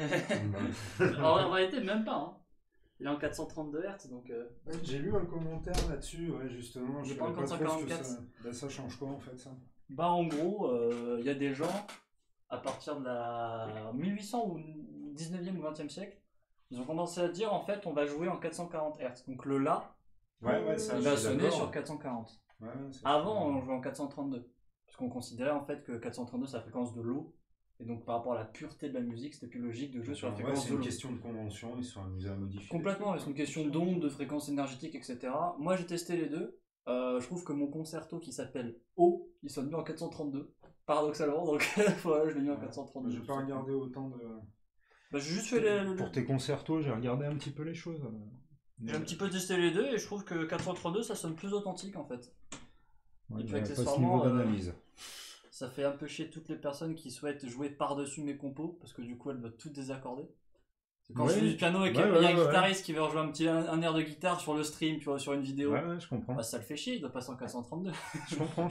En réalité, même pas. Hein. Il est en 432 Hz, donc J'ai lu un commentaire là-dessus, ouais, justement. il Je est pas en savais pas trop ce que 444. ça. Bah, ça change quoi en fait ça? Bah en gros, il y a des gens, à partir de la 1800 ou 19e ou 20e siècle, ils ont commencé à dire en fait on va jouer en 440 Hz. Donc le La, Ouais, ça il je va suis sonner d'accord. sur 440. Ouais, ça, Avant on jouait en 432. Parce qu'on considérait en fait que 432 c'est la fréquence de l'eau. Et donc par rapport à la pureté de la musique, c'était plus logique de jouer sur la fréquence c'est de une l'eau. question de convention, ils se sont amusés à modifier. Complètement, c'est une question d'onde, de fréquence énergétique, etc. Moi j'ai testé les deux. Je trouve que mon concerto qui s'appelle O, il sonne mieux en 432, paradoxalement, donc voilà, je l'ai mis en 432. J'ai pas regardé autant de. Bah, j'ai juste fait Pour tes concertos, j'ai regardé un petit peu les choses. J'ai un petit peu testé les deux et je trouve que 432 ça sonne plus authentique en fait. Ouais, et puis pas ce accessoirement, niveau d'analyse. ça fait un peu chier toutes les personnes qui souhaitent jouer par-dessus mes compos parce que du coup elles doivent toutes désaccorder. Quand je fais du piano et qu'il y a un guitariste qui veut rejouer un air de guitare sur le stream, tu vois, sur une vidéo, je comprends. bah, ça le fait chier, il doit passer en 432. Je comprends.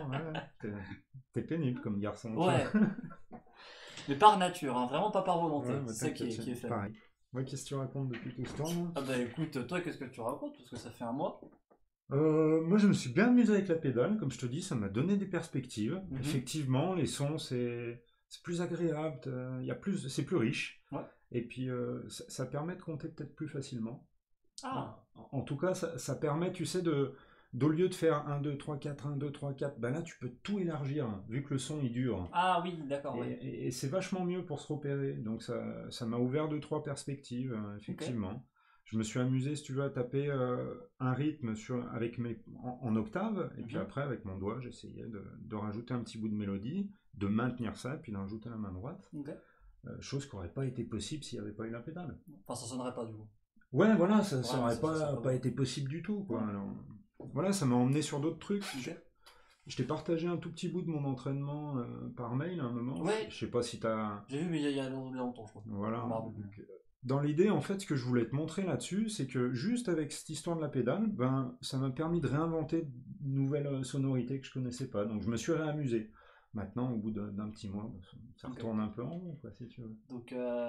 T'es pénible comme garçon. Ouais. Mais par nature, hein, vraiment pas par volonté. C'est ça qui est fait. Pareil. Moi, qu'est-ce que tu racontes depuis tout ce temps? Ah bah écoute, toi, qu'est-ce que tu racontes? Parce que ça fait un mois. Moi, je me suis bien amusé avec la pédale. Comme je te dis, ça m'a donné des perspectives. Mhm. Effectivement, les sons, c'est plus agréable. C'est plus riche. Ouais. Et puis, ça permet de compter peut-être plus facilement. Ah. En tout cas, ça permet, tu sais, d'au lieu de faire 1, 2, 3, 4, 1, 2, 3, 4, ben là, tu peux tout élargir, vu que le son, il dure. Ah oui, d'accord. Et c'est vachement mieux pour se repérer. Donc, ça m'a ouvert 2, 3 perspectives, effectivement. Okay. Je me suis amusé, si tu veux, à taper un rythme en octave, et puis après, avec mon doigt, j'essayais de rajouter un petit bout de mélodie, de maintenir ça, puis d'en rajouter la main droite. Okay. Chose qui n'aurait pas été possible s'il n'y avait pas eu la pédale. Enfin, ça sonnerait pas du coup. Ouais, voilà, ça n'aurait pas été possible du tout, quoi. Alors, voilà, ça m'a emmené sur d'autres trucs. Okay. Je t'ai partagé un tout petit bout de mon entraînement par mail à un moment. Ouais. Je sais pas si t'as... J'ai vu, mais il y a longtemps, je crois. Voilà. Dans l'idée, en fait, ce que je voulais te montrer là-dessus, c'est que juste avec cette histoire de la pédale, ben, ça m'a permis de réinventer de nouvelles sonorités que je connaissais pas. Donc, je me suis réamusé. Maintenant, au bout d'un petit mois, ça retourne un peu en rond, quoi, si tu veux. Donc,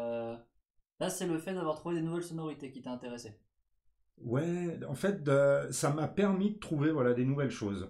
là, c'est le fait d'avoir trouvé des nouvelles sonorités qui t'a intéressé. Ouais, en fait, ça m'a permis de trouver des nouvelles choses.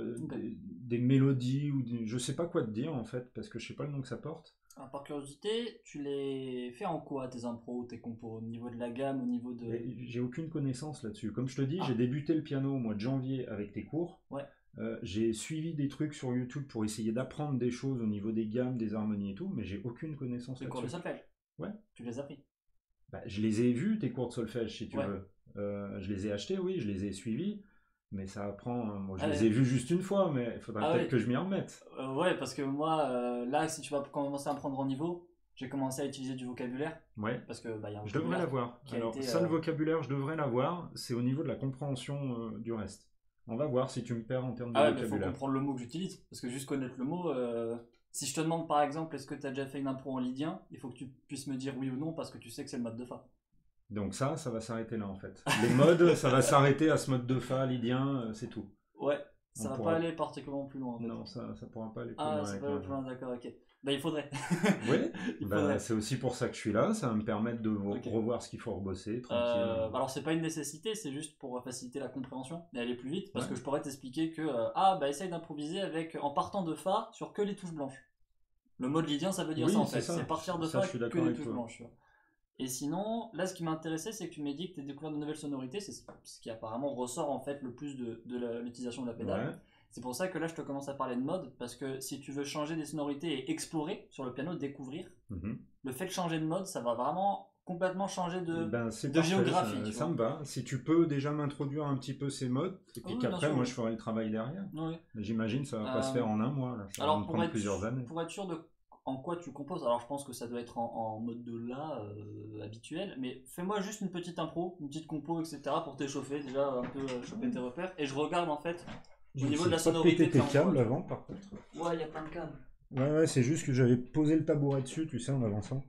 Des mélodies, ou je sais pas quoi te dire, en fait, parce que je sais pas le nom que ça porte. Alors, par curiosité, tu les fais en quoi, tes impros, tes compos? Au niveau de la gamme, au niveau de... J'ai aucune connaissance là-dessus. Comme je te dis, j'ai débuté le piano au mois de janvier avec tes cours. Ouais. J'ai suivi des trucs sur YouTube pour essayer d'apprendre des choses au niveau des gammes, des harmonies et tout, mais j'ai aucune connaissance là-dessus. Les cours de solfège? Ouais. Tu les as pris? Bah, je les ai vus, tes cours de solfège, si tu veux. Je les ai achetés, oui, je les ai suivis, mais ça apprend... Bon, je les ai vus juste une fois, mais il faudrait peut-être que je m'y remette. Ouais, parce que moi, là, si tu vas commencer à prendre en niveau, j'ai commencé à utiliser du vocabulaire. Ouais. Parce que, y a un je devrais l'avoir. Alors, le vocabulaire, je devrais l'avoir. C'est au niveau de la compréhension du reste. On va voir si tu me perds en termes de vocabulaire. Il faut comprendre le mot que j'utilise. Parce que juste connaître le mot... Si je te demande par exemple, est-ce que tu as déjà fait une impro en lydien, il faut que tu puisses me dire oui ou non parce que tu sais que c'est le mode de fa. Donc ça va s'arrêter là en fait. Les modes, ça va s'arrêter à ce mode de fa, lydien, c'est tout. Ouais, ça va pas aller particulièrement plus loin en fait. Non, ça pourra pas aller plus loin. loin. Ah, ça va plus loin, d'accord, ok. Bah il faudrait. Oui, c'est aussi pour ça que je suis là, ça va me permettre de revoir ce qu'il faut rebosser, tranquille. Alors c'est pas une nécessité, c'est juste pour faciliter la compréhension et aller plus vite, parce que je pourrais t'expliquer que, essaye d'improviser en partant de fa sur que les touches blanches. Le mode lydien ça veut dire ça en fait, c'est partir de fa que les touches blanches. Et sinon, là ce qui m'intéressait c'est que tu m'as dit que tu as découvert de nouvelles sonorités, c'est ce qui apparemment ressort en fait le plus de l'utilisation de la pédale. Ouais. C'est pour ça que là je te commence à parler de mode, parce que si tu veux changer des sonorités et explorer sur le piano, découvrir, le fait de changer de mode, ça va vraiment complètement changer de géographie. Ça me va. Si tu peux déjà m'introduire un petit peu ces modes, et puis qu'après moi je ferai le travail derrière. Oui. Mais j'imagine que ça va pas se faire en un mois. Là. Ça va me prendre plusieurs années. Pour être sûr de en quoi tu composes, alors je pense que ça doit être en mode de la habituel, mais fais-moi juste une petite impro, une petite compo, etc. pour t'échauffer, déjà un peu choper tes repères, et je regarde en fait au niveau de la sonorité. Péter tes câbles avant par contre. Ouais, il y a plein de câbles. Ouais, c'est juste que j'avais posé le tabouret dessus, tu sais, en avançant.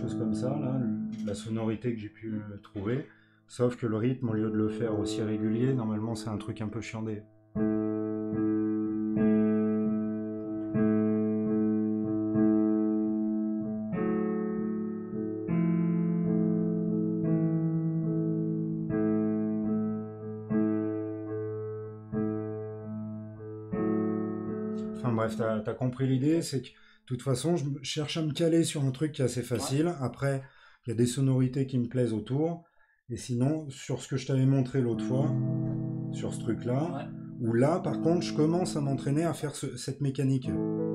chose comme ça, là, la sonorité que j'ai pu trouver. Sauf que le rythme, au lieu de le faire aussi régulier, normalement c'est un truc un peu chiandé. Enfin bref, t'as compris l'idée, c'est que de toute façon, je cherche à me caler sur un truc qui est assez facile. Après, il y a des sonorités qui me plaisent autour. Et sinon, sur ce que je t'avais montré l'autre fois, sur ce truc-là, où là, par contre, je commence à m'entraîner à faire cette mécanique.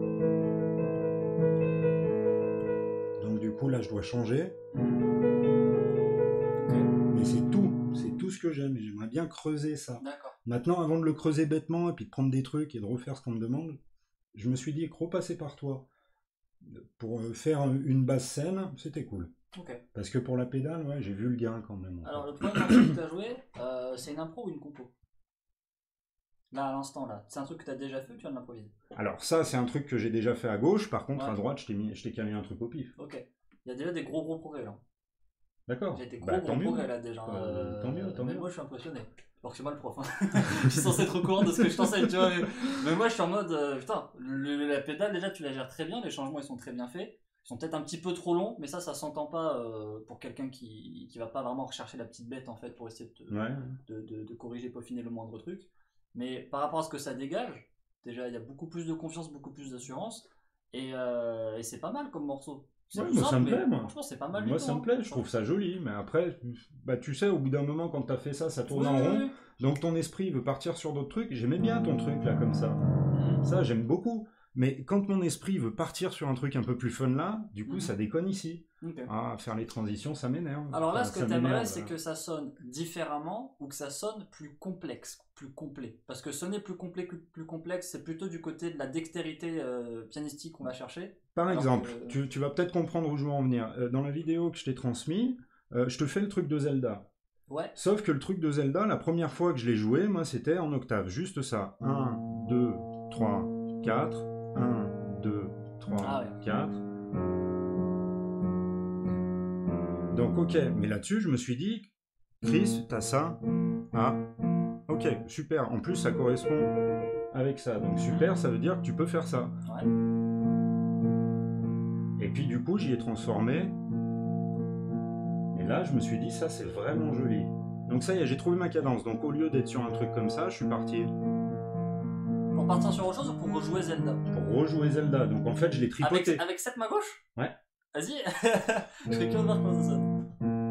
Donc du coup, là, je dois changer. Mais c'est tout ce que j'aime. Et j'aimerais bien creuser ça. Maintenant, avant de le creuser bêtement et puis de prendre des trucs et de refaire ce qu'on me demande, je me suis dit que repasser par toi pour faire une basse scène, c'était cool. Parce que pour la pédale, ouais, j'ai vu le gain quand même. Alors, le premier morceau que tu as joué, c'est une impro ou une compo? Là, à l'instant, là. C'est un truc que tu as déjà fait ou tu viens de l'improviser? Alors, ça, c'est un truc que j'ai déjà fait à gauche. Par contre, à droite, je t'ai calé un truc au pif. Ok. Il y a déjà des gros progrès, là. D'accord. J'ai des gros progrès, là, déjà. Tant mieux. Mais moi, je suis impressionné. Alors que c'est moi le prof. Hein. Je suis censé être au courant de ce que je t'enseigne, tu vois. Mais moi, je suis en mode, putain, la pédale, déjà, tu la gères très bien. Les changements, ils sont très bien faits. Ils sont peut-être un petit peu trop longs, mais ça s'entend pas pour quelqu'un qui va pas vraiment rechercher la petite bête, en fait, pour essayer de corriger, peaufiner le moindre truc. Mais par rapport à ce que ça dégage, déjà, il y a beaucoup plus de confiance, beaucoup plus d'assurance. Et c'est pas mal comme morceau. Ouais, moi, ça me plaît, moi. Franchement, c'est pas mal. Moi, ça me plaît, je trouve ça joli. Mais après, bah, tu sais, au bout d'un moment, quand t'as fait ça, ça tourne en rond. Donc ton esprit veut partir sur d'autres trucs. J'aimais bien ton truc, là, comme ça. Ça, j'aime beaucoup. Mais quand mon esprit veut partir sur un truc un peu plus fun là, du coup ça déconne ici. Faire les transitions, ça m'énerve. Alors là, ce que t'aimerais, c'est que ça sonne différemment ou que ça sonne plus complexe, plus complet. Parce que sonner plus complexe, c'est plutôt du côté de la dextérité pianistique qu'on va chercher. Par exemple, tu vas peut-être comprendre où je veux en venir. Dans la vidéo que je t'ai transmise, je te fais le truc de Zelda. Sauf que le truc de Zelda, la première fois que je l'ai joué, moi c'était en octave, juste ça. 1, 2, 3, 4... 1, 2, 3, 4. Donc ok, mais là-dessus je me suis dit, Chris, t'as ça. Ah, ok, super. En plus ça correspond avec ça. Donc super, ça veut dire que tu peux faire ça. Et puis du coup j'y ai transformé. Et là je me suis dit, ça c'est vraiment joli. Donc ça y est, j'ai trouvé ma cadence. Donc au lieu d'être sur un truc comme ça, je suis parti... Pour partir sur autre chose ou pour rejouer Zelda? Pour rejouer Zelda, donc en fait je l'ai tripoté. Avec cette main gauche? Ouais. Vas-y, je serais curieux de voir comment ça sonne.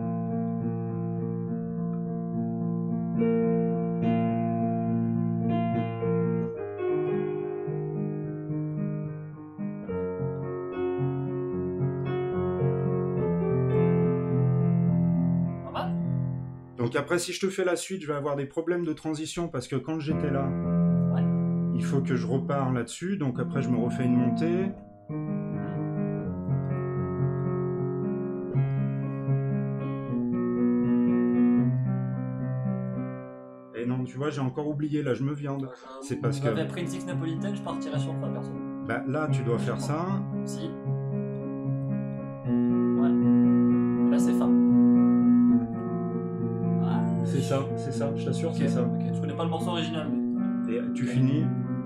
Pas mal. Donc après si je te fais la suite, je vais avoir des problèmes de transition parce que quand j'étais là, il faut que je repars là-dessus, donc après je me refais une montée. Et non, tu vois, j'ai encore oublié, là je me viande. C'est parce que... J'avais pris une six napolitaine, je partirais sur Fa perso. Bah là tu dois faire ça. Si. Ouais. Là c'est Fa. C'est ça, je t'assure, c'est ça. Je connais pas le morceau original. Mais... Et tu finis.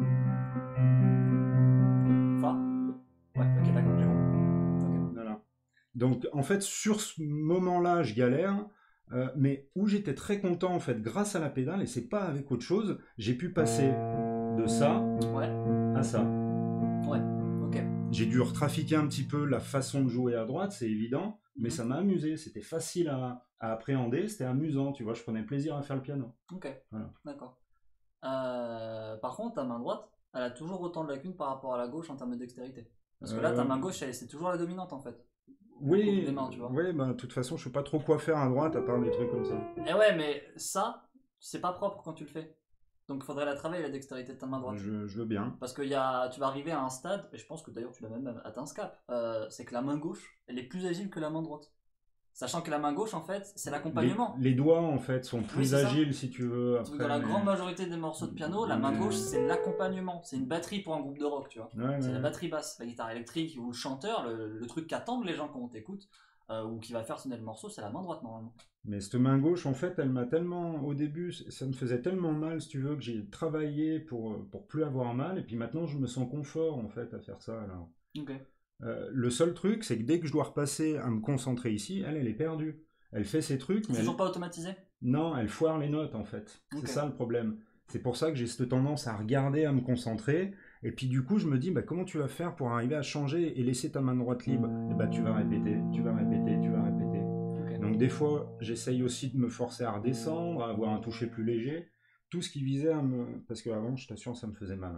Fa. Ouais, ok, d'accord, j'ai compris. Voilà. Donc en fait, sur ce moment-là, je galère, mais où j'étais très content, en fait, grâce à la pédale, et c'est pas avec autre chose, j'ai pu passer de ça à ça. Ouais, ok. J'ai dû retrafiquer un petit peu la façon de jouer à droite, c'est évident, mais ça m'a amusé, c'était facile à appréhender, c'était amusant, tu vois, je prenais plaisir à faire le piano. Ok, voilà. D'accord. Par contre, ta main droite, elle a toujours autant de lacunes par rapport à la gauche en termes de dextérité. Parce que là, ta main gauche, c'est toujours la dominante en fait. Oui, bah, de toute façon, je sais pas trop quoi faire à droite à part des trucs comme ça. Et ouais, mais ça, c'est pas propre quand tu le fais. Donc il faudrait la travailler, la dextérité de ta main droite. Je veux bien. Parce que tu vas arriver à un stade, et je pense que d'ailleurs tu l'as même atteint ce cap, c'est que la main gauche, elle est plus agile que la main droite. Sachant que la main gauche, en fait, c'est l'accompagnement. Les doigts, en fait, sont plus agiles, si tu veux. Après, dans la grande majorité des morceaux de piano, la main gauche, c'est l'accompagnement. C'est une batterie pour un groupe de rock, tu vois. C'est la batterie basse. La guitare électrique ou le chanteur, le truc qu'attendent les gens quand on t'écoute, ou qui va faire sonner le morceau, c'est la main droite normalement. Mais cette main gauche, en fait, elle m'a tellement, au début, ça me faisait tellement mal, si tu veux, que j'ai travaillé pour plus avoir mal, et puis maintenant, je me sens confort, en fait, à faire ça. Alors. Ok. Le seul truc, c'est que dès que je dois repasser à me concentrer ici, elle est perdue. Elle fait ses trucs, mais... Ils sont pas automatisés? Non, elle foire les notes, en fait. Okay. C'est ça le problème. C'est pour ça que j'ai cette tendance à regarder, à me concentrer, et puis du coup, je me dis, bah, comment tu vas faire pour arriver à changer et laisser ta main droite libre? Et bah, tu vas répéter, tu vas répéter, tu vas répéter. Okay. Donc des fois, j'essaye aussi de me forcer à redescendre, à avoir un toucher plus léger, tout ce qui visait à me... Parce qu'avant, je t'assure, ça me faisait mal.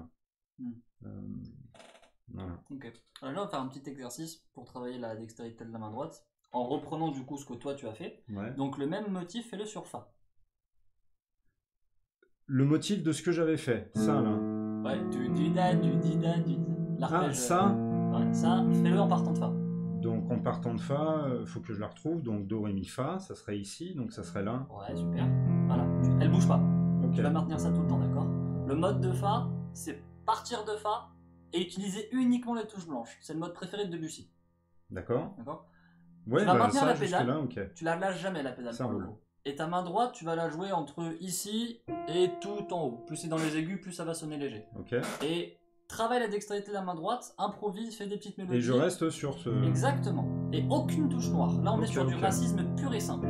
Voilà. Ok. Alors là, on va faire un petit exercice pour travailler la dextérité de la main droite, en reprenant du coup ce que toi tu as fait. Ouais. Donc le même motif, fais-le sur Fa. Le motif de ce que j'avais fait, ça là. Ouais, du di-da, du di-da, du di. Ah, ça ouais, ça, fais-le en partant de Fa. Donc en partant de Fa, faut que je la retrouve. Donc Do, Ré, Mi, Fa, ça serait ici, donc ça serait là. Ouais, super. Voilà, elle bouge pas. Okay. Tu vas maintenir ça tout le temps, d'accord? Le mode de Fa, c'est partir de Fa et utiliser uniquement les touches blanches. C'est le mode préféré de Debussy. D'accord. D'accord. Ouais, tu vas maintenir la pédale, là, okay. Tu la lâches jamais la pédale. Ça roule. Et ta main droite, tu vas la jouer entre ici et tout en haut. Plus c'est dans les aigus, plus ça va sonner léger. Okay. Et travaille la dextérité de la main droite, improvise, fais des petites mélodies. Et je reste sur ce... Exactement. Et aucune touche noire. Là, on est sur du racisme pur et simple.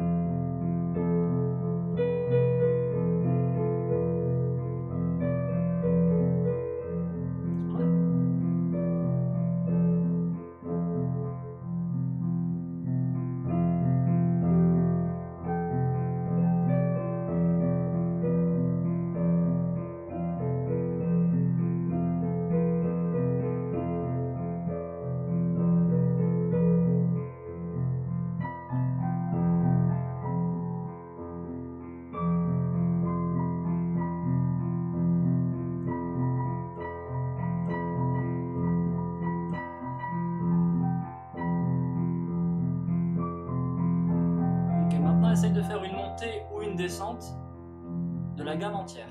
Essaye de faire une montée ou une descente de la gamme entière.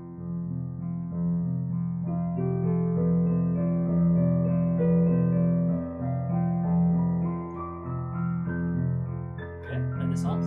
Ok, la descente.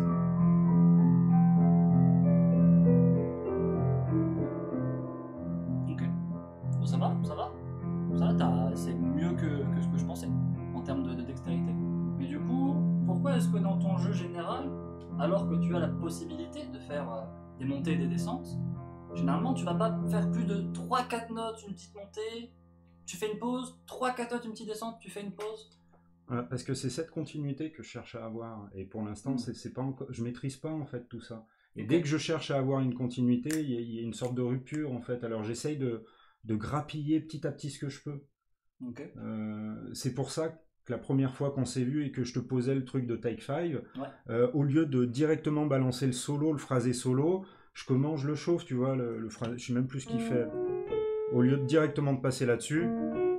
Ok. Bon, ça va? C'est mieux que ce que je pensais en termes de dextérité. Mais du coup, pourquoi est-ce que dans ton jeu général, alors que tu as la possibilité de faire des montées et des descentes, généralement tu vas pas faire plus de 3-4 notes, une petite montée, tu fais une pause, 3-4 notes, une petite descente, tu fais une pause? Parce que c'est cette continuité que je cherche à avoir, et pour l'instant c'est pas encore, je maîtrise pas en fait tout ça. Et dès que je cherche à avoir une continuité, il y a une sorte de rupture en fait, alors j'essaye de grappiller petit à petit ce que je peux. Okay. C'est pour ça que la première fois qu'on s'est vu et que je te posais le truc de Take 5, ouais. Au lieu de directement balancer le solo, le phrasé solo, je le chauffe, tu vois, le phrasé, je sais même plus ce qu'il fait. Au lieu de directement de passer là-dessus,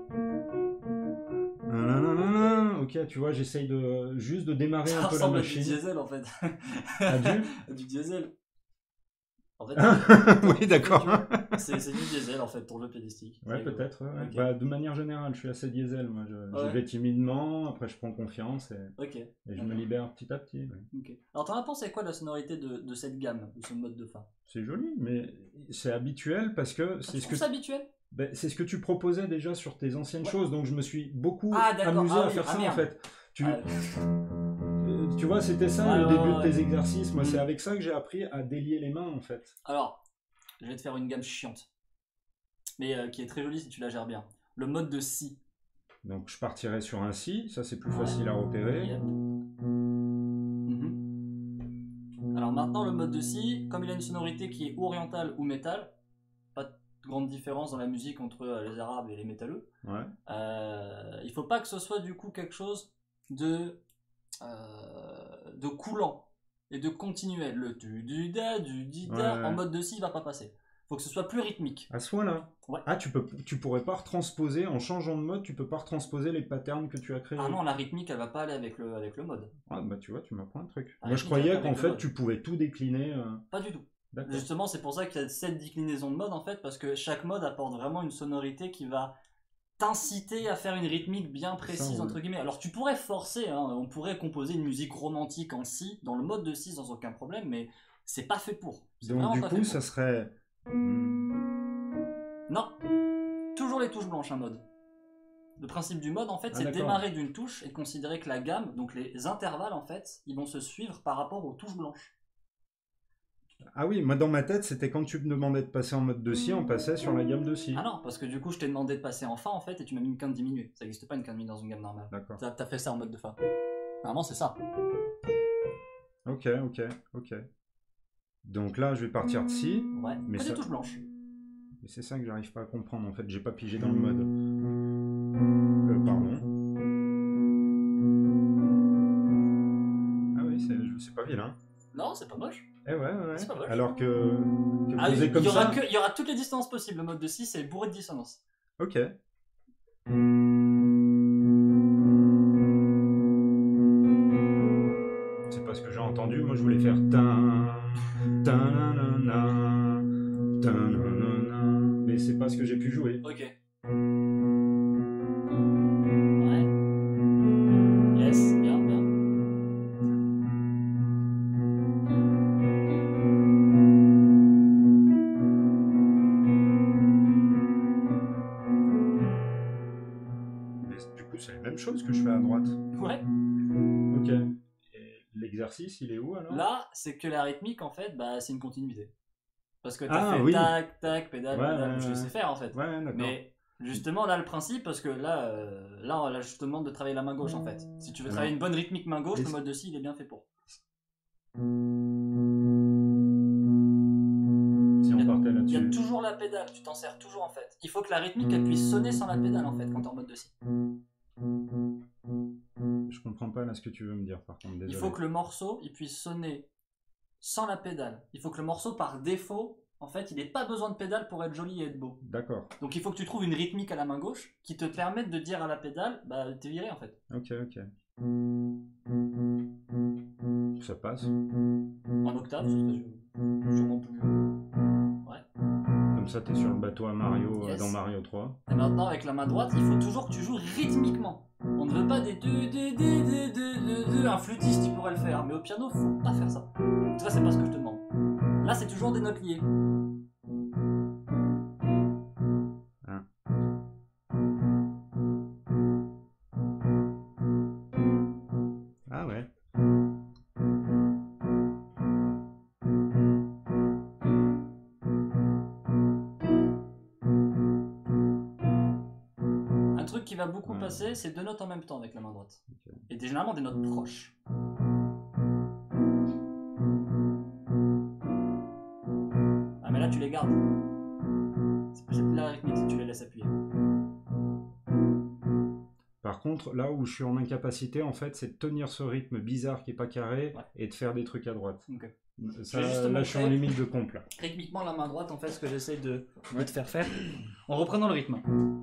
ok, tu vois, j'essaye juste de démarrer un peu la machine. Ça ressemble à du diesel en fait. Du diesel. En fait, oui, d'accord. C'est du diesel en fait, ton jeu pianistique. Ouais, peut-être. Ouais. Okay. Bah, de manière générale, je suis assez diesel. Moi, je vais timidement, après je prends confiance et je me libère petit à petit. Ouais. Okay. Alors, t'en as pensé quoi de la sonorité de cette gamme, de ce mode de Fa? C'est joli, mais c'est habituel parce que c'est ce que. C'est habituel? Ben, c'est ce que tu proposais déjà sur tes anciennes choses, donc je me suis beaucoup amusé à faire ça en fait. Tu vois, c'était ça le début de tes exercices. Moi, c'est avec ça que j'ai appris à délier les mains en fait. Alors, je vais te faire une gamme chiante, mais qui est très jolie si tu la gères bien. Le mode de Si. Donc, je partirai sur un Si, ça c'est plus facile à repérer. Yep. Alors maintenant, le mode de Si, comme il a une sonorité qui est orientale ou métal, pas de grande différence dans la musique entre les arabes et les métalleux. Ouais. Il faut pas que ce soit du coup quelque chose de coulant et de continuel. Le du da, du di da en mode de Si, il va pas passer. Faut que ce soit plus rythmique. À ce point-là. Ouais. Ah, tu pourrais pas retransposer, en changeant de mode, tu peux pas retransposer les patterns que tu as créés. Ah non, la rythmique, elle va pas aller avec le mode. Ah bah tu vois, tu m'apprends un truc. Moi je croyais qu'en fait tu pouvais tout décliner. Pas du tout. Justement, c'est pour ça qu'il y a 7 déclinaisons de mode en fait, parce que chaque mode apporte vraiment une sonorité qui va t'inciter à faire une rythmique bien précise, entre guillemets. Alors tu pourrais forcer, hein, on pourrait composer une musique romantique en si, dans le mode de si sans aucun problème, mais c'est pas fait pour. Donc du coup, ça serait... Non, toujours les touches blanches, un mode. Le principe du mode, en fait, c'est démarrer d'une touche et considérer que la gamme, donc les intervalles, en fait, ils vont se suivre par rapport aux touches blanches. Ah oui, moi dans ma tête, c'était quand tu me demandais de passer en mode de si, on passait sur la gamme de si. Ah non, parce que du coup, je t'ai demandé de passer en fa, en fait, et tu m'as mis une quinte diminuée. Ça n'existe pas une quinte diminuée dans une gamme normale. D'accord. T'as fait ça en mode de fa. Normalement, c'est ça. Ok. Donc là, je vais partir de si. Ouais, mais des touches blanches. Mais c'est ça que j'arrive pas à comprendre, en fait. J'ai pas pigé dans le mode. Pardon. Ah oui, c'est pas vilain. Non, c'est pas moche. Eh ouais. C'est pas moche. Alors que ah oui, comme ça... il y aura toutes les distances possibles. Le mode de si, c'est bourré de dissonance. Ok. C'est pas ce que j'ai entendu. Moi, je voulais faire mais c'est pas ce que j'ai pu jouer. Ok. Ouais. Yes, bien. Mais du coup, c'est la même chose que je fais à droite. Ouais. Ok. Et l'exercice, il est où alors? Là, c'est que la rythmique, en fait, bah, c'est une continuité. Parce que t'as fait tac, tac, pédale, je sais faire en fait. Ouais, d'accord. Mais justement, là, le principe, parce que là, je te demande de travailler la main gauche en fait. Si tu veux travailler une bonne rythmique main gauche, le mode de si, il est bien fait pour. Si on partait là-dessus. Il y a toujours la pédale, tu t'en sers toujours en fait. Il faut que la rythmique elle puisse sonner sans la pédale en fait quand t'es en mode de si. Je comprends pas là ce que tu veux me dire par contre. Désolé. Il faut que le morceau il puisse sonner sans la pédale. Il faut que le morceau par défaut, en fait, il n'ait pas besoin de pédale pour être joli et être beau. D'accord. Donc il faut que tu trouves une rythmique à la main gauche qui te permette de dire à la pédale, bah t'es viré en fait. Ok. Ça passe. En octave, ce serait sûrement plus. Ouais. Comme ça, t'es sur le bateau à Mario dans Mario 3. Et maintenant, avec la main droite, il faut toujours que tu joues rythmiquement. On ne veut pas des un flûtiste il pourrait le faire, mais au piano, faut pas faire ça. En tout cas, c'est pas ce que je te demande. Là, c'est toujours des notes liées. Ah ouais. Un truc qui va beaucoup passer, c'est deux notes en même temps avec la main droite. Okay. Et généralement des notes proches. Ah mais là tu les gardes. C'est plus la rythmique si tu les laisses appuyer. Par contre, là où je suis en incapacité, en fait, c'est de tenir ce rythme bizarre qui est pas carré et de faire des trucs à droite. Okay. Ça, là, je suis en limite de pompe là. Rythmiquement, la main droite, en fait, ce que j'essaie de te faire faire, en reprenant le rythme.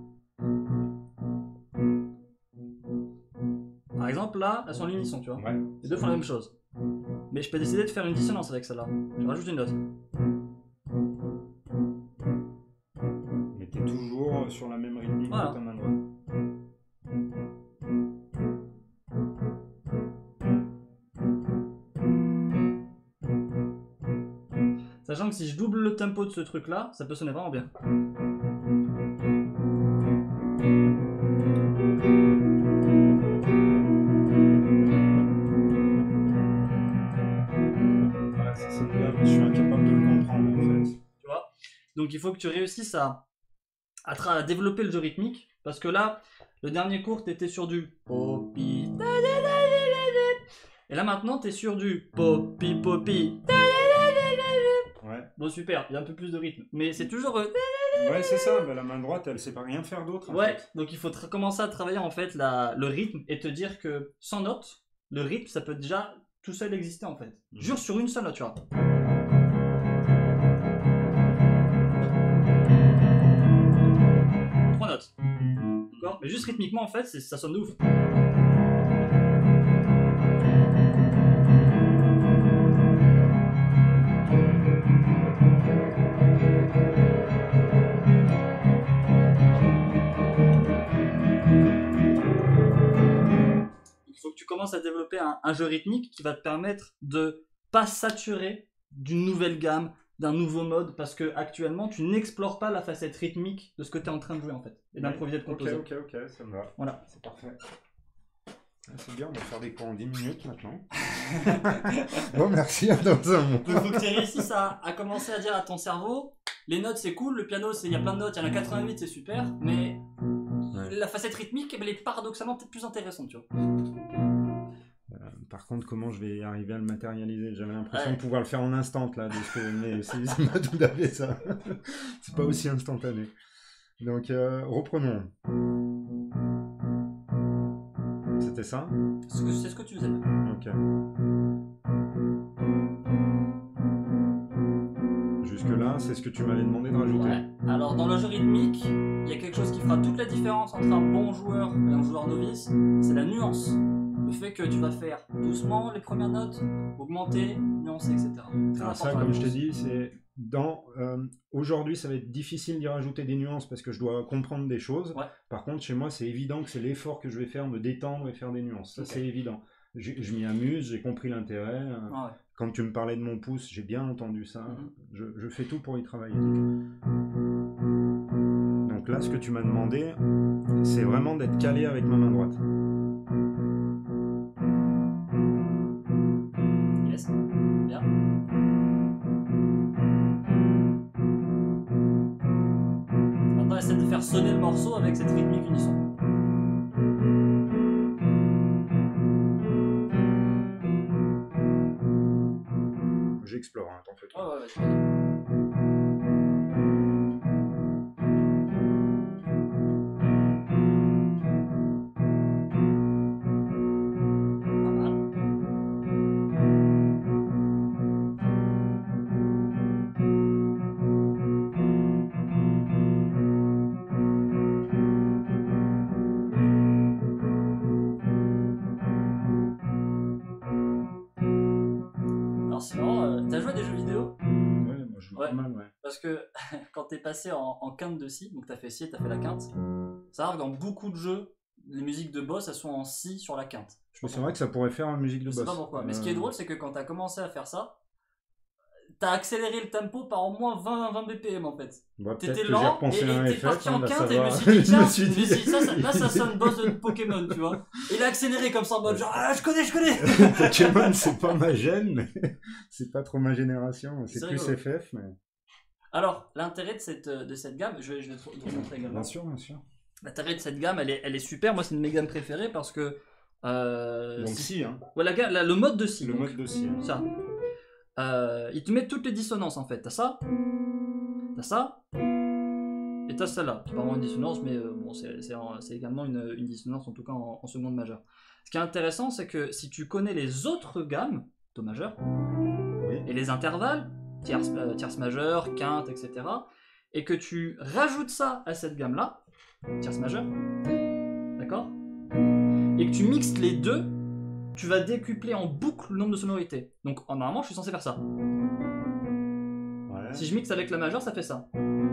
Par exemple, là, elles sont l'unisson, tu vois. Ouais. Les deux font la même chose. Mais je peux décider de faire une dissonance avec celle-là. Je rajoute une note. Mais t'es toujours sur la même rythmique que ta main droite. Sachant que si je double le tempo de ce truc là, ça peut sonner vraiment bien. Je suis incapable de le comprendre en fait. Tu vois? Donc il faut que tu réussisses à développer le jeu rythmique, parce que là, le dernier cours, t'étais sur du popi. Et là maintenant, t'es sur du popi popi. Ouais. Bon super, il y a un peu plus de rythme, mais c'est toujours. Ouais, c'est ça. Bah, la main droite, elle sait pas rien faire d'autre. Ouais. Donc il faut commencer à travailler en fait le rythme et te dire que sans note, le rythme, ça peut déjà tout seul exister en fait. Jure sur une seule note, tu vois. Trois notes. D'accord? Mais juste rythmiquement en fait, ça sonne de ouf. commences à développer un jeu rythmique qui va te permettre de pas saturer d'une nouvelle gamme, d'un nouveau mode, parce que actuellement tu n'explores pas la facette rythmique de ce que tu es en train de jouer en fait, et d'improviser, de composer. Ok, ça me va. Voilà. C'est parfait. C'est bien, on va faire des cours en 10 minutes maintenant. Bon, merci. Dans un moment. Donc, il faut que tu réussisses à commencer à dire à ton cerveau, les notes c'est cool, le piano il y a plein de notes, il y en a 88, c'est super, mais la facette rythmique, elle est paradoxalement peut-être plus intéressante, tu vois. Par contre, comment je vais arriver à le matérialiser? J'avais l'impression de pouvoir le faire en instant, là, mais c'est pas tout à fait ça. C'est pas aussi instantané. Donc, reprenons. C'était ça? C'est ce que tu faisais. Ok. Jusque-là, c'est ce que tu m'avais demandé de rajouter. Ouais. Alors, dans le jeu rythmique, il y a quelque chose qui fera toute la différence entre un bon joueur et un joueur novice, c'est la nuance. Le fait que tu vas faire doucement les premières notes, augmenter, nuancer, etc. Alors ça, comme je t'ai dit, c'est aujourd'hui, ça va être difficile d'y rajouter des nuances parce que je dois comprendre des choses. Ouais. Par contre, chez moi, c'est évident que c'est l'effort que je vais faire, me détendre et faire des nuances. Ça, c'est évident. Je m'y amuse, j'ai compris l'intérêt. Ouais. Quand tu me parlais de mon pouce, j'ai bien entendu ça. Je fais tout pour y travailler. Donc là, ce que tu m'as demandé, c'est vraiment d'être calé avec ma main droite. Yes, bien. Maintenant, essaie de faire sonner le morceau avec cette rythmique unisson. J'explore, hein, t'en fais pas. Ouais. Alors sinon, t'as joué à des jeux vidéo? Ouais, moi je joue pas mal, ouais. Parce que quand t'es passé en quinte de si, donc t'as fait si et t'as fait la quinte, ça arrive dans beaucoup de jeux, les musiques de boss elles sont en si sur la quinte. C'est vrai que ça pourrait faire une musique de boss. Je sais pas pourquoi, mais ce qui est drôle c'est que quand t'as commencé à faire ça, t'as accéléré le tempo par au moins 20 BPM en fait. Bah, t'étais lent et t'es parti en quinte et je me suis dit tiens, là ça sonne boss de Pokémon, tu vois. Il a accéléré comme ça en mode genre je connais. Pokémon c'est pas ma gêne, mais c'est pas trop ma génération, c'est plus rigolo. FF. Mais... Alors l'intérêt de cette gamme, je vais te montrer également. Bien sûr. L'intérêt de cette gamme elle est super, moi c'est une de mes gammes préférées parce que... donc si hein. Ouais, le mode de si. Le mode de si. Ça. Il te met toutes les dissonances en fait. T'as ça, et t'as celle-là. C'est pas vraiment une dissonance, mais bon, c'est également une dissonance, en tout cas en seconde majeure. Ce qui est intéressant, c'est que si tu connais les autres gammes, Do majeur, et les intervalles, tierce majeure, quinte, etc., et que tu rajoutes ça à cette gamme-là, tierce majeure, d'accord, et que tu mixes les deux, tu vas décupler en boucle le nombre de sonorités. Donc normalement je suis censé faire ça. Ouais. Si je mixe avec la majeure, ça fait ça.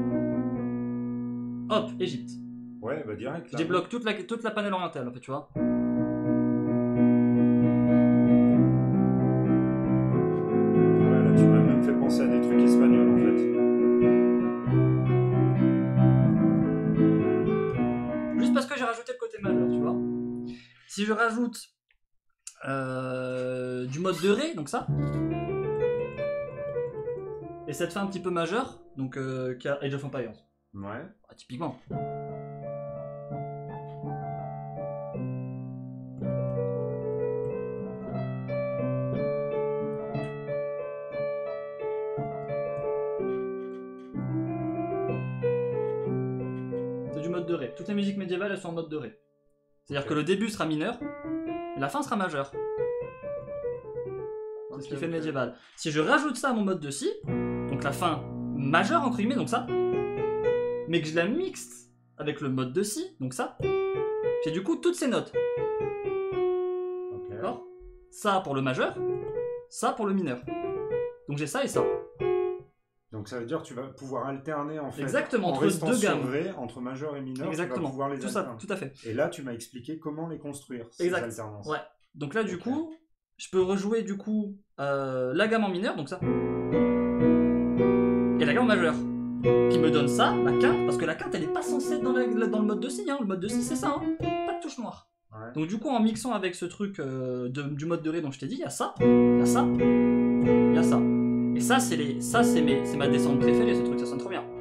Hop, Égypte. Ouais, bah direct. Je débloque toute la panel orientale, en fait, tu vois. Ouais, là tu m'as même fait penser à des trucs espagnols en fait. Juste parce que j'ai rajouté le côté majeur, tu vois. Si je rajoute du mode de Ré, donc ça, et ça te fait un petit peu majeur, donc qui a Age of Empires. Ouais. Ah, typiquement. C'est du mode de Ré. Toutes les musiques médiévales elles sont en mode de Ré. C'est-à-dire que le début sera mineur, et la fin sera majeure. C'est ce qui fait le médiéval. Si je rajoute ça à mon mode de si, donc la fin majeure entre guillemets, donc ça, mais que je la mixe avec le mode de si, donc ça, j'ai du coup toutes ces notes. D'accord ? Ça pour le majeur, ça pour le mineur. Donc j'ai ça et ça. Donc ça veut dire que tu vas pouvoir alterner en fait. Exactement, en entre deux gammes. Ré, entre majeur et mineur. Exactement. Tu vas pouvoir les tout alterner. Ça, tout à fait. Et là tu m'as expliqué comment les construire, ces alternances. Ouais. Donc là, du coup, je peux rejouer du coup la gamme en mineur, donc ça. Et la gamme en majeur. Qui me donne ça, la quinte, parce que la quinte elle est pas censée être dans le mode de si, hein. Le mode de si c'est ça, hein. Pas de touche noire. Ouais. Donc du coup en mixant avec ce truc du mode de ré dont je t'ai dit, il y a ça, il y a ça, il y a ça. Et ça c'est ma descente préférée, ce truc, ça sonne trop bien.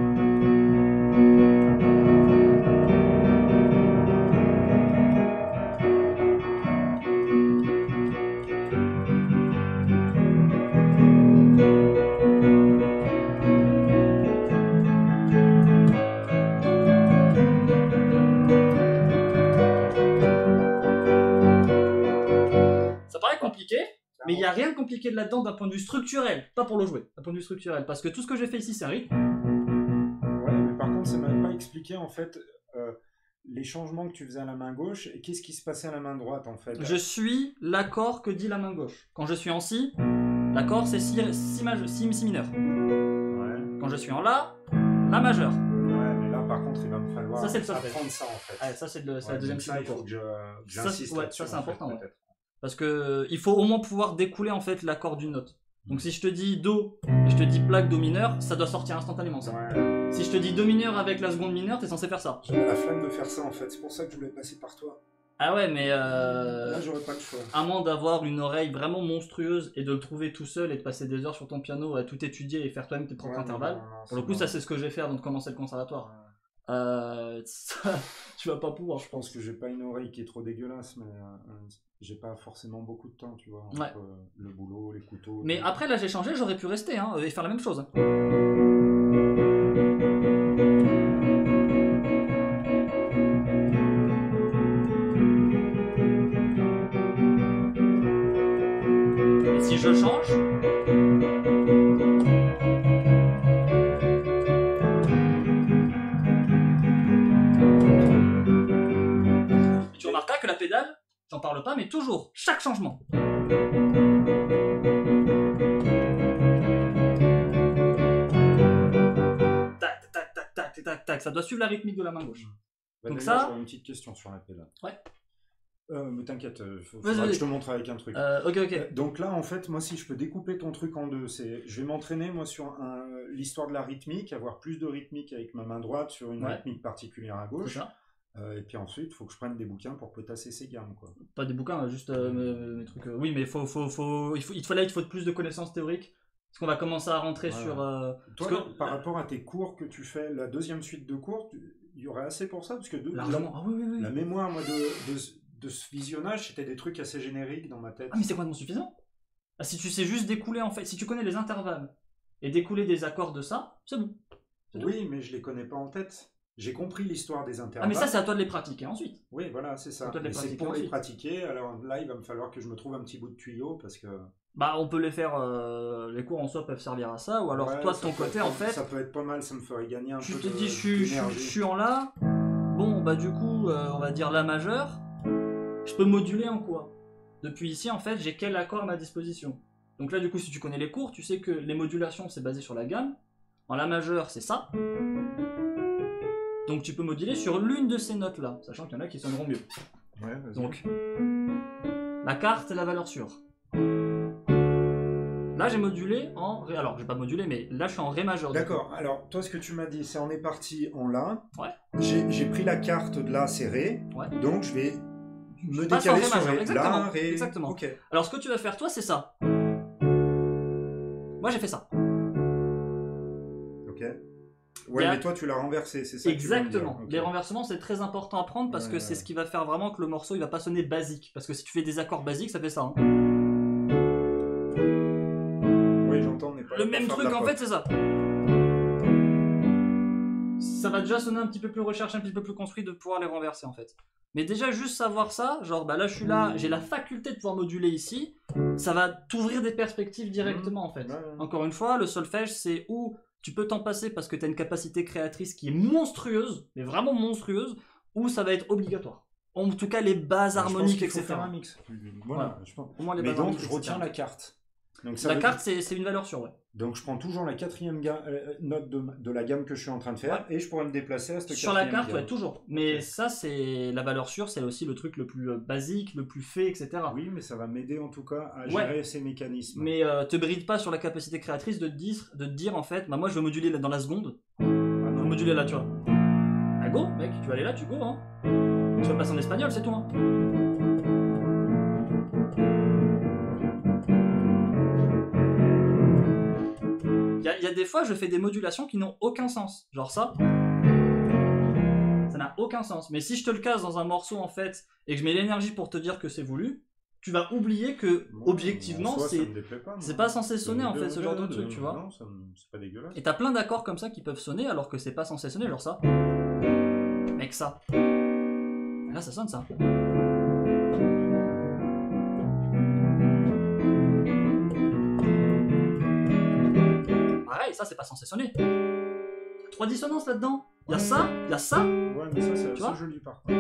Mais il n'y a rien de compliqué de là-dedans d'un point de vue structurel, pas pour le jouer, d'un point de vue structurel, parce que tout ce que j'ai fait ici c'est un rythme. Ouais, mais par contre ça m'a pas expliqué en fait les changements que tu faisais à la main gauche et qu'est-ce qui se passait à la main droite en fait. Je suis l'accord que dit la main gauche. Quand je suis en si, l'accord c'est si mineur. Ouais. Quand je suis en la majeur. Ouais, mais là par contre il va me falloir ça, c'est apprendre ça en fait. Ouais, ça c'est la deuxième chose. Il faut que j'insiste là-dessus. Ça c'est important. Ouais. Parce que il faut au moins pouvoir découler en fait l'accord d'une note. Donc si je te dis do et je te dis plaque do mineur, ça doit sortir instantanément ça. Ouais. Si je te dis do mineur avec la seconde mineure, t'es censé faire ça. J'avais la flemme de faire ça en fait, c'est pour ça que je voulais passer par toi. Ah ouais, mais là j'aurais pas le choix. À moins d'avoir une oreille vraiment monstrueuse et de le trouver tout seul et de passer des heures sur ton piano à tout étudier et faire toi-même tes propres intervalles. Non, pour le coup, ça c'est ce que je vais faire avant de commencer le conservatoire. Ça, tu vas pas pouvoir. Je pense que j'ai pas une oreille qui est trop dégueulasse, mais j'ai pas forcément beaucoup de temps, tu vois, entre le boulot, les couteaux. Mais après là j'ai changé, j'aurais pu rester et faire la même chose. Et si je change, tu remarqueras que la pédale, j'en parle pas, mais toujours, chaque changement. Tac, tac, tac, tac, tac, tac, ça doit suivre la rythmique de la main gauche. Bah, donc ça, j'aurais une petite question sur la pédale. Ouais. Mais t'inquiète, faudra que je te montre avec un truc. Ok. Donc là, en fait, moi, si je peux découper ton truc en deux, je vais m'entraîner, moi, sur l'histoire de la rythmique, avoir plus de rythmique avec ma main droite sur une rythmique particulière à gauche. Et puis ensuite, il faut que je prenne des bouquins pour potasser ces gammes, quoi. Pas des bouquins, juste mes trucs. Oui, mais il faut plus de connaissances théoriques. Parce qu'on va commencer à rentrer sur... Toi, par rapport à tes cours que tu fais, la deuxième suite de cours, il y aurait assez pour ça? Parce que oui. La mémoire, moi, de ce visionnage, c'était des trucs assez génériques dans ma tête. Ah, mais c'est complètement suffisant. Si tu sais juste découler, en fait, si tu connais les intervalles et découler des accords de ça, c'est bon. Oui, mais je les connais pas en tête. J'ai compris l'histoire des intervalles. Ah, mais ça, c'est à toi de les pratiquer ensuite. Oui, voilà, c'est ça. C'est pour les pratiquer. Alors là, il va me falloir que je me trouve un petit bout de tuyau parce que... Bah, on peut les faire... les cours en soi peuvent servir à ça. Ou alors, toi, de ton côté, en fait... Ça peut être pas mal, ça me ferait gagner un peu d'énergie. Tu te dis, je suis en la. Bon, bah du coup, on va dire la majeure. Je peux moduler en quoi? Depuis ici, en fait, j'ai quel accord à ma disposition? Donc là, du coup, si tu connais les cours, tu sais que les modulations, c'est basé sur la gamme. En la majeure, c'est ça. Donc tu peux moduler sur l'une de ces notes-là, sachant qu'il y en a qui sonneront mieux. Ouais, vas-y. Donc, la carte et la valeur sûre. Là, j'ai modulé en ré. Alors, j'ai pas modulé, mais là, je suis en ré majeur. D'accord. Alors, toi, ce que tu m'as dit, c'est on est parti en la. Ouais. J'ai pris la carte de la, c'est ré. Ouais. Donc, je vais me décaler sur ré. Exactement. La, ré. Exactement. Okay. Alors, ce que tu vas faire, toi, c'est ça. Moi, j'ai fait ça. Ok. Ouais, mais toi, tu l'as renversé, c'est ça? Exactement. Les renversements, c'est très important à prendre parce que c'est ce qui va faire vraiment que le morceau, il va pas sonner basique. Parce que si tu fais des accords basiques, ça fait ça. Oui, j'entends. Le même truc, en fait, c'est ça. Ça va déjà sonner un petit peu plus recherché, un petit peu plus construit de pouvoir les renverser, en fait. Mais déjà, juste savoir ça, genre, bah là, je suis là, j'ai la faculté de pouvoir moduler ici, ça va t'ouvrir des perspectives directement, en fait. Encore une fois, le solfège, c'est où tu peux t'en passer parce que tu as une capacité créatrice qui est monstrueuse, mais vraiment monstrueuse, ou ça va être obligatoire. En tout cas, les bases harmoniques, etc. Faire un mix. Voilà. Mais donc, je retiens la carte. Donc, la carte, c'est une valeur sûre, ouais. Donc je prends toujours la 4e note de la gamme que je suis en train de faire et je pourrais me déplacer à cette 4e sur la carte, gamme. ouais, toujours. Mais ça, c'est la valeur sûre, c'est aussi le truc le plus basique, le plus fait, etc. Oui, mais ça va m'aider en tout cas à gérer ces mécanismes. Mais te bride pas sur la capacité créatrice de te dire en fait, bah moi je veux moduler dans la seconde. Je veux moduler là, tu vois. Ah go, mec, tu vas aller là, tu go, hein. Tu vas passer en espagnol, c'est tout, hein. Il y a des fois, je fais des modulations qui n'ont aucun sens. Genre ça. Ça n'a aucun sens. Mais si je te le casse dans un morceau, en fait, et que je mets l'énergie pour te dire que c'est voulu, tu vas oublier que, objectivement, c'est pas censé sonner, en fait, ce genre de truc, tu vois. Non, c'est pas dégueulasse. Et t'as plein d'accords comme ça qui peuvent sonner, alors que c'est pas censé sonner, genre ça. Mec, ça. Là, ça sonne, ça. Pareil, ça c'est pas censé sonner. 3 dissonances là-dedans. Il y a ça, il y a ça. Ouais, mais ça c'est assez joli par contre.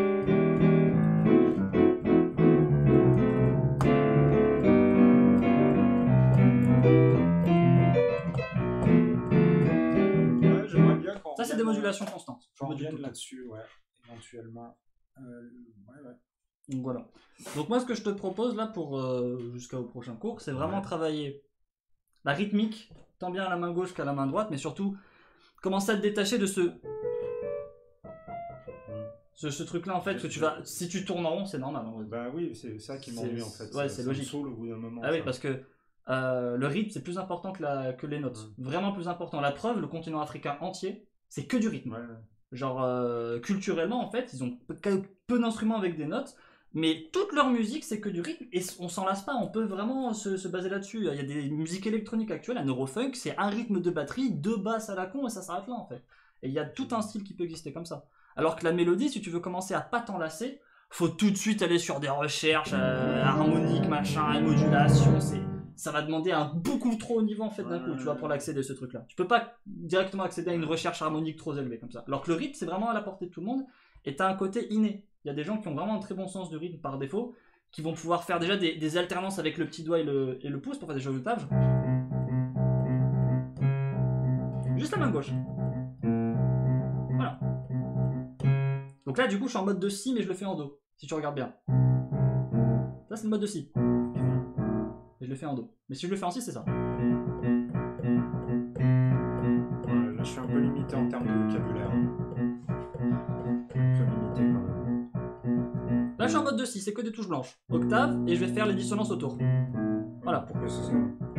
Ouais, j'aimerais bien qu'on. Ça c'est des modulations constantes. J'en revienne là-dessus, ouais, éventuellement. Ouais. Donc voilà. Donc moi ce que je te propose là pour jusqu'au prochain cours, c'est vraiment travailler la rythmique, tant bien à la main gauche qu'à la main droite, mais surtout commencer à te détacher de ce truc là en fait que tu vas, si tu tournes en rond c'est normal. Bah oui, c'est ça qui m'ennuie en fait. Ouais, c'est logique. Au bout d'un moment, ah oui, parce que le rythme c'est plus important que les notes. Vraiment plus important. La preuve, le continent africain entier, c'est que du rythme. Ouais. Genre culturellement en fait, ils ont peu d'instruments avec des notes. Mais toute leur musique, c'est que du rythme, et on s'en lasse pas, on peut vraiment se baser là-dessus. Il y a des musiques électroniques actuelles, un neurofunk, c'est un rythme de batterie, 2 basses à la con, et ça s'arrête là, en fait. Et il y a tout un style qui peut exister comme ça. Alors que la mélodie, si tu veux commencer à pas t'enlacer, faut tout de suite aller sur des recherches harmoniques, machin, modulation, ça va demander un beaucoup trop haut niveau, en fait, d'un coup, tu vois, pour l'accéder à ce truc-là. Tu peux pas directement accéder à une recherche harmonique trop élevée, comme ça. Alors que le rythme, c'est vraiment à la portée de tout le monde, et t'as un côté inné. Il y a des gens qui ont vraiment un très bon sens du rythme par défaut, qui vont pouvoir faire déjà des alternances avec le petit doigt et le pouce pour faire des jeux d'octaves. Juste la main gauche. Voilà. Donc là, du coup, je suis en mode de si, mais je le fais en do, si tu regardes bien. Ça, c'est le mode de si. Et je le fais en do. Mais si je le fais en si, c'est ça. Là, je suis un peu limité en termes de vocabulaire. Là, je suis en mode de si, c'est que des touches blanches. Octave, et je vais faire les dissonances autour. Voilà. Pourquoi c'est ça ?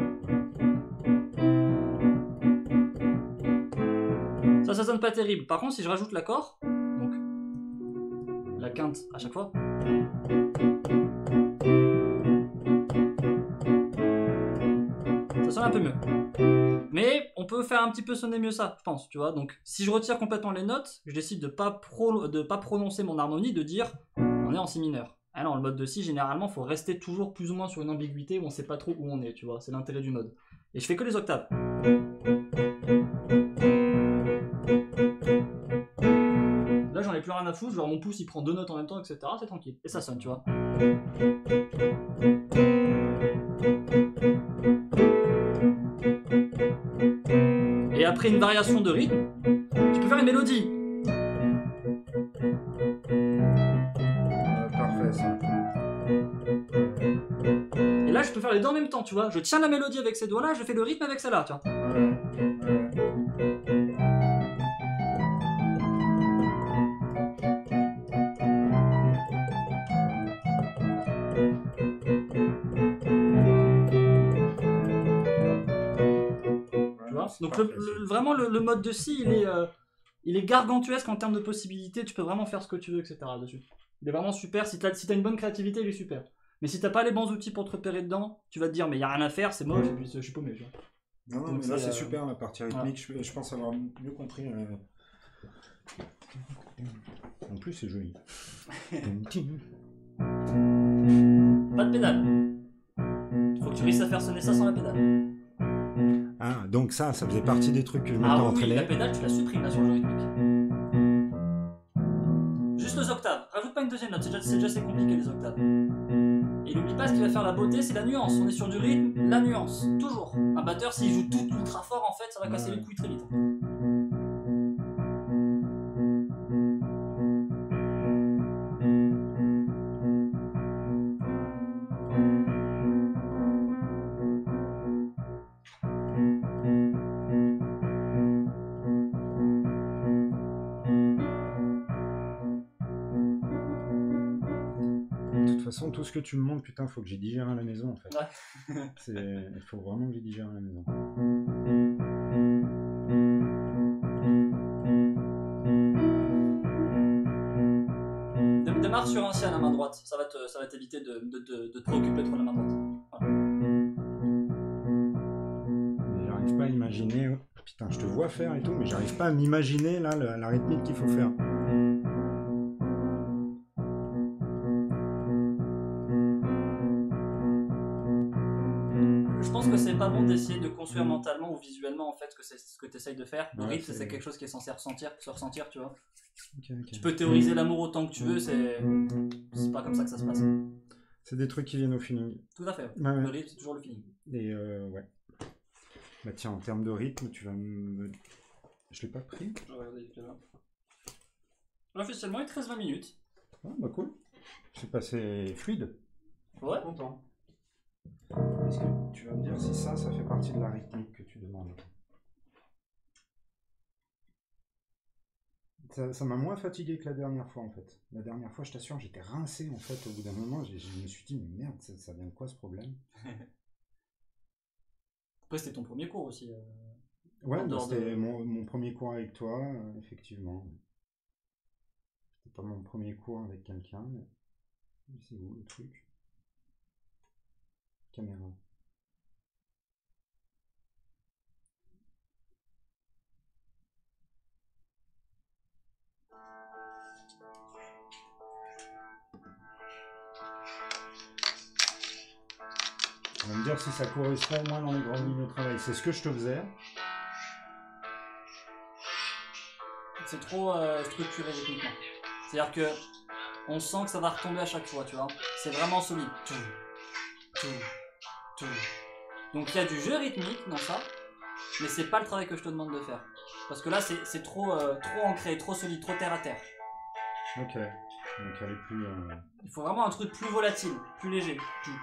Ça sonne pas terrible. Par contre, si je rajoute l'accord, donc la quinte à chaque fois, ça sonne un peu mieux. Mais on peut faire un petit peu sonner mieux ça, je pense, tu vois. Donc, si je retire complètement les notes, je décide de pas prononcer mon harmonie, de dire on est en si mineur. Ah non, le mode de si, généralement, faut rester toujours plus ou moins sur une ambiguïté où on sait pas trop où on est, tu vois. C'est l'intérêt du mode. Et je fais que les octaves. Là, j'en ai plus rien à foutre, genre mon pouce il prend 2 notes en même temps, etc. C'est tranquille. Et ça sonne, tu vois. Et après une variation de rythme, tu peux faire une mélodie. Parfait, ça. Et là, je peux faire les deux en même temps, tu vois. Je tiens la mélodie avec ces doigts-là, je fais le rythme avec celle-là, tu vois. Donc vraiment le mode de si il est gargantuesque en termes de possibilités, tu peux vraiment faire ce que tu veux, etc. dessus. Il est vraiment super, si t'as une bonne créativité, il est super. Mais si t'as pas les bons outils pour te repérer dedans, tu vas te dire mais y a rien à faire, c'est moche, et puis je suis paumé. Non, mais là c'est super la partie rythmique, je pense avoir mieux compris. En plus c'est joli. Pas de pédale. Faut que tu réussisses à faire sonner ça sans la pédale. Ah, donc ça faisait partie des trucs que je m'étais entraîné. Oui, la pédale, tu la supprimes là sur le jeu rythmique. Juste les octaves. Rajoute pas une deuxième note, c'est déjà assez compliqué les octaves. Et n'oublie pas ce qui va faire la beauté, c'est la nuance. On est sur du rythme, la nuance, toujours. Un batteur, s'il joue tout ultra fort, en fait, ça va casser les couilles très vite. Tout ce que tu me montres, putain, faut que j'y digère à la maison en fait. Ouais. Il faut vraiment que j'y digère à la maison. Démarre sur un sien à la main droite, ça va t'éviter de te préoccuper trop de la main droite. Voilà. Mais j'arrive pas à imaginer. Putain, je te vois faire et tout, mais j'arrive pas à m'imaginer là la rythmique qu'il faut faire. Je pense que c'est pas bon d'essayer de construire mentalement ou visuellement en fait que c'est ce que tu essayes de faire. Le rythme, c'est quelque chose qui est censé se ressentir, tu vois. Okay. Tu peux théoriser l'amour autant que tu veux, c'est pas comme ça que ça se passe. C'est des trucs qui viennent au feeling. Tout à fait. Ouais. Le rythme, c'est toujours le feeling. Et ouais. Bah tiens, en termes de rythme, tu vas me... Je l'ai pas pris. Je vais regarder là. Officiellement, il te reste 20 minutes. Ah bah cool. C'est passé fluide. Ouais. Content. Est-ce que tu vas me dire si ça fait partie de la rythmique que tu demandes? Ça m'a moins fatigué que la dernière fois en fait. La dernière fois, je t'assure, j'étais rincé en fait. Au bout d'un moment, je me suis dit, mais merde, ça vient de quoi ce problème? Après, c'était ton premier cours aussi. Ouais, c'était mon premier cours avec toi, effectivement. C'était pas mon premier cours avec quelqu'un, mais c'est où le truc? Caméra. On va me dire si ça correspond au moins dans les grandes lignes de travail. C'est ce que je te faisais. C'est trop structuré rythmiquement. C'est-à-dire que on sent que ça va retomber à chaque fois, tu vois. C'est vraiment solide. Tout. Donc il y a du jeu rythmique dans ça, mais c'est pas le travail que je te demande de faire. Parce que là, c'est trop ancré, trop solide, trop terre à terre. Ok. Donc elle est plus... Il faut vraiment un truc plus volatile, plus léger.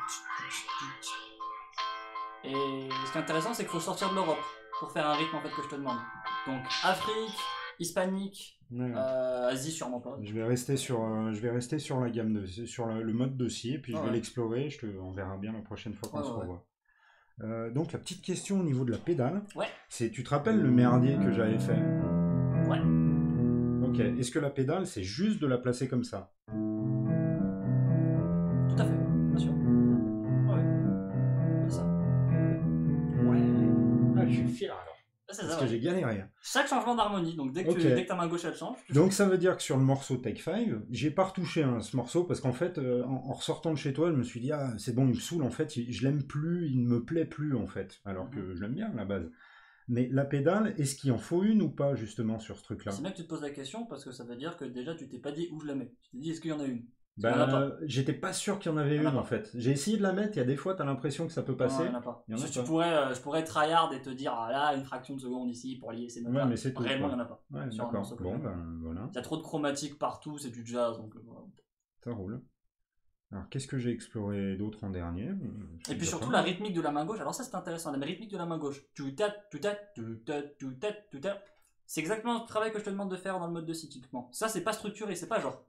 Et ce qui est intéressant, c'est qu'il faut sortir de l'Europe pour faire un rythme en fait que je te demande. Donc Afrique, hispanique, Asie sûrement pas. Je vais rester sur la gamme sur le mode dossier, puis je vais l'explorer. On verra bien la prochaine fois qu'on se revoit. Donc la petite question au niveau de la pédale, c'est, tu te rappelles le merdier que j'avais fait? Ouais. Ok. Est-ce que la pédale, c'est juste de la placer comme ça? Tout à fait, bien sûr. Ouais. C'est ça. Ouais. Ah, je suis fier alors. Parce que j'ai galéré. Chaque changement d'harmonie, donc dès que ta main gauche elle change. Donc ça veut dire que sur le morceau Take 5, j'ai pas retouché ce morceau parce qu'en fait, en ressortant de chez toi, je me suis dit, ah c'est bon, il me saoule en fait, je l'aime plus, il ne me plaît plus en fait, alors que je l'aime bien à la base. Mais la pédale, est-ce qu'il en faut une ou pas justement sur ce truc-là? C'est bien que tu te poses la question parce que ça veut dire que déjà tu t'es pas dit où je la mets. Tu t'es dit est-ce qu'il y en a une? J'étais pas sûr qu'il y en avait une en fait. J'ai essayé de la mettre, il y a des fois t'as l'impression que ça peut passer. Non, il y en a pas. Je pourrais tryhard et te dire ah là une fraction de seconde ici pour lier ces notes. Ouais, mais c'est tout. Vraiment il y en a pas. Ouais, d'accord. Bon, voilà. Il y a trop de chromatique partout, c'est du jazz donc. Ça roule. Alors qu'est-ce que j'ai exploré d'autre en dernier? Et puis surtout la rythmique de la main gauche. Alors ça c'est intéressant, la rythmique de la main gauche. C'est exactement le travail que je te demande de faire dans le mode de scie typiquement. Ça c'est pas structuré, c'est pas genre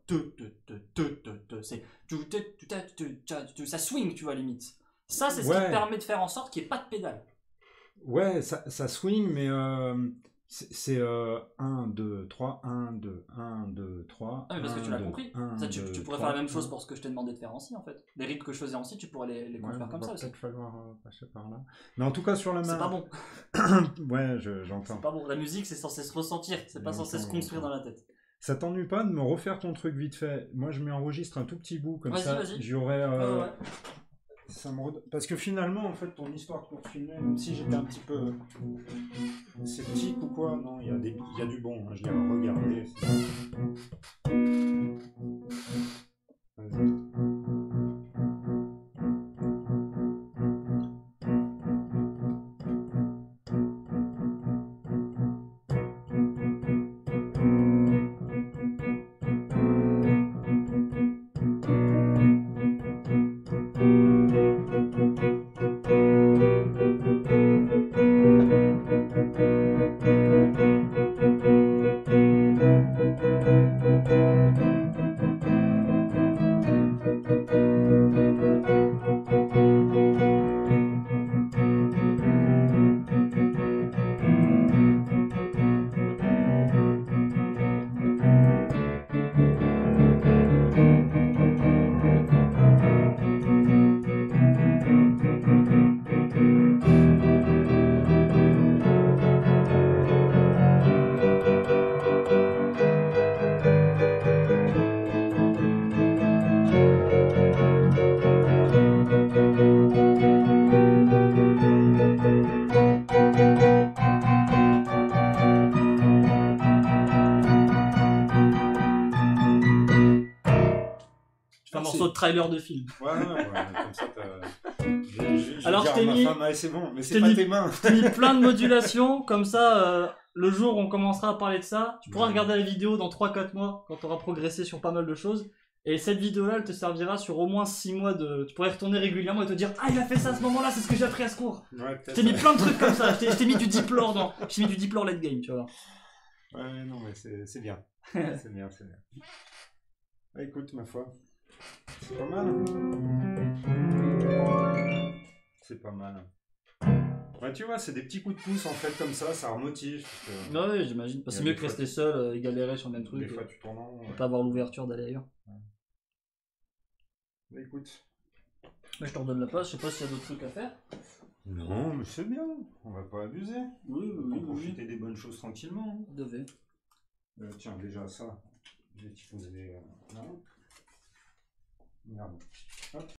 c'est ça swing tu vois limite. Ça c'est ce qui te permet de faire en sorte qu'il n'y ait pas de pédale. Ouais, ça swing mais c'est 1, 2, 3, 1, 2, 1, 2, 3. Ah mais parce que tu l'as compris. Ça, tu pourrais faire la même chose pour ce que je t'ai demandé de faire en scie en fait. Les rythmes que je faisais en scie, tu pourrais les construire comme ça aussi. Peut-être falloir passer par là. Mais en tout cas sur la main. C'est pas bon. Ouais, j'entends. C'est pas bon. La musique c'est censé se ressentir, c'est pas censé se construire dans la tête. Ça t'ennuie pas de me refaire ton truc vite fait? Moi je m'enregistre un tout petit bout comme ça. J'aurais. Parce que finalement, en fait, ton histoire pour filmer, même si j'étais un petit peu sceptique ou quoi, non, il y a du bon, hein, je l'ai regardé. Vas-y. morceau de trailer de film. Ouais, comme ça, Alors, je t'ai mis... c'est bon, mais c'est pas tes mains. Je t'ai mis plein de modulations, comme ça, le jour où on commencera à parler de ça, tu pourras regarder la vidéo dans 3-4 mois, quand tu auras progressé sur pas mal de choses. Et cette vidéo-là, elle te servira sur au moins 6 mois de... Tu pourrais retourner régulièrement et te dire « Ah, il a fait ça à ce moment-là, c'est ce que j'ai appris à ce cours !» Je t'ai mis plein de trucs comme ça, je t'ai mis du deep lore dans... Je t'ai mis du deep lore late game, tu vois. Ouais, non, mais c'est bien. C'est bien. Bah, écoute, ma foi, c'est pas mal. C'est pas mal. Ouais, tu vois, c'est des petits coups de pouce en fait comme ça remotive. Ouais, j'imagine. C'est mieux que rester seul et galérer sur le même truc. Des fois, tu tournes en rond. Et pas avoir l'ouverture d'aller ailleurs. Bah, écoute. Je te redonne la place, je sais pas s'il y a d'autres trucs à faire. Non, mais c'est bien, on va pas abuser. Oui. Profiter des bonnes choses tranquillement. Devait. Tiens, déjà ça, je vais t'y poser. Non. Merde. Hop.